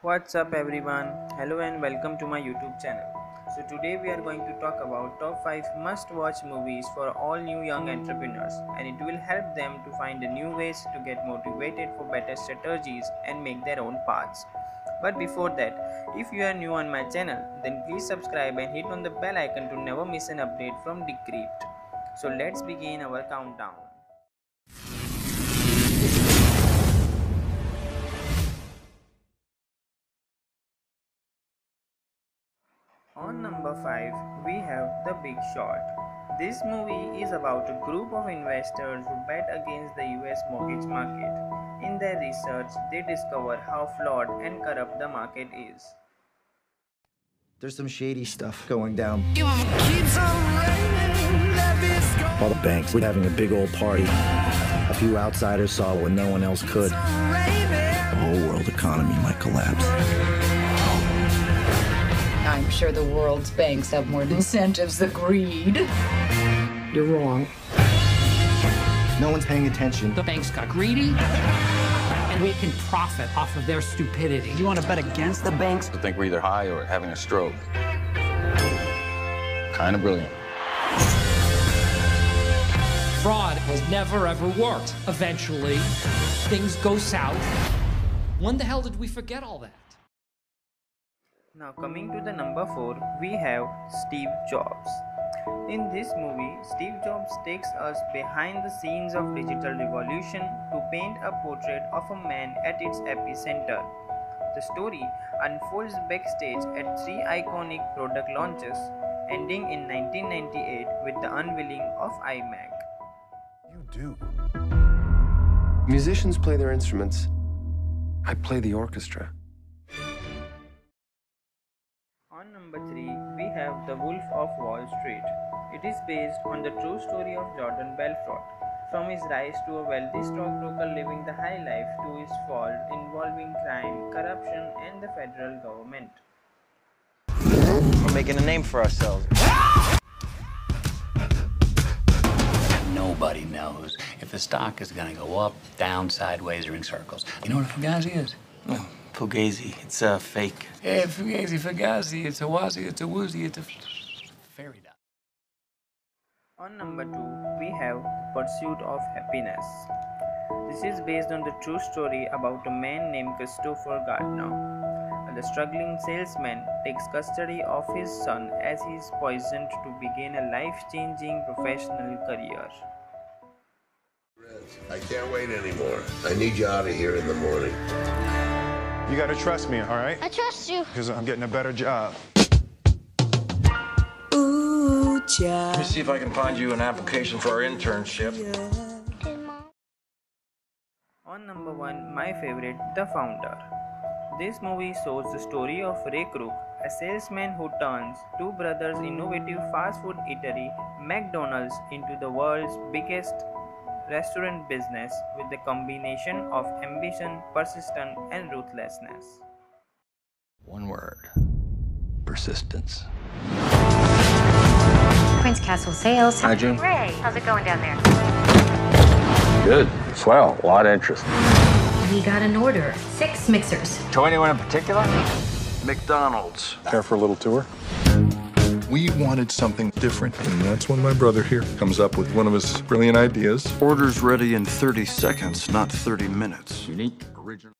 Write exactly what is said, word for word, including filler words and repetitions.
What's up everyone? Hello and welcome to my YouTube channel. So today we are going to talk about top five must watch movies for all new young entrepreneurs, and it will help them to find new ways to get motivated for better strategies and make their own paths. But before that, if you are new on my channel, then please subscribe and hit on the bell icon to never miss an update from Decrypt. So let's begin our countdown. On number five, we have The Big Short. This movie is about a group of investors who bet against the U S mortgage market. In their research, they discover how flawed and corrupt the market is. There's some shady stuff going down. All the banks were having a big old party. A few outsiders saw it when no one else could. The whole world economy might collapse. I'm sure the world's banks have more incentives than greed. You're wrong. No one's paying attention. The banks got greedy, and we can profit off of their stupidity. You want to bet against the banks? I think we're either high or having a stroke. Kind of brilliant. Fraud has never ever worked. Eventually, things go south. When the hell did we forget all that? Now coming to the number four, we have Steve Jobs. In this movie, Steve Jobs takes us behind the scenes of digital revolution to paint a portrait of a man at its epicenter. The story unfolds backstage at three iconic product launches, ending in nineteen ninety-eight with the unveiling of iMac. You do. Musicians play their instruments. I play the orchestra. On number three, we have The Wolf of Wall Street. It is based on the true story of Jordan Belfort, from his rise to a wealthy stockbroker living the high life to his fall involving crime, corruption, and the federal government. We're making a name for ourselves. Nobody knows if the stock is going to go up, down, sideways, or in circles. You know what a Fugazi is? Oh, Fugazi. It's a uh, fake. Hey, Fugazi, Fugazi. It's a wazi, it's a woozy, it's a fairy dust. On number two, we have Pursuit of Happiness. This is based on the true story about a man named Christopher Gardner. The struggling salesman takes custody of his son as he is poisoned to begin a life-changing professional career. I can't wait anymore. I need you out of here in the morning. You gotta trust me, all right? I trust you. Because I'm getting a better job. Ooh, child. Let me see if I can find you an application for our internship. On number one, my favorite, The Founder. This movie shows the story of Ray Kroc, a salesman who turns two brothers' innovative fast food eatery, McDonald's, into the world's biggest restaurant business with the combination of ambition, persistence, and ruthlessness. One word. Persistence. Prince Castle Sales. Hi, June. Ray, how's it going down there? Good. Swell. A lot of interest. We got an order. Six mixers. To anyone in particular? McDonald's. Care for a little tour? We wanted something different, and that's when my brother here comes up with one of his brilliant ideas. Orders ready in thirty seconds, not thirty minutes. Unique, original.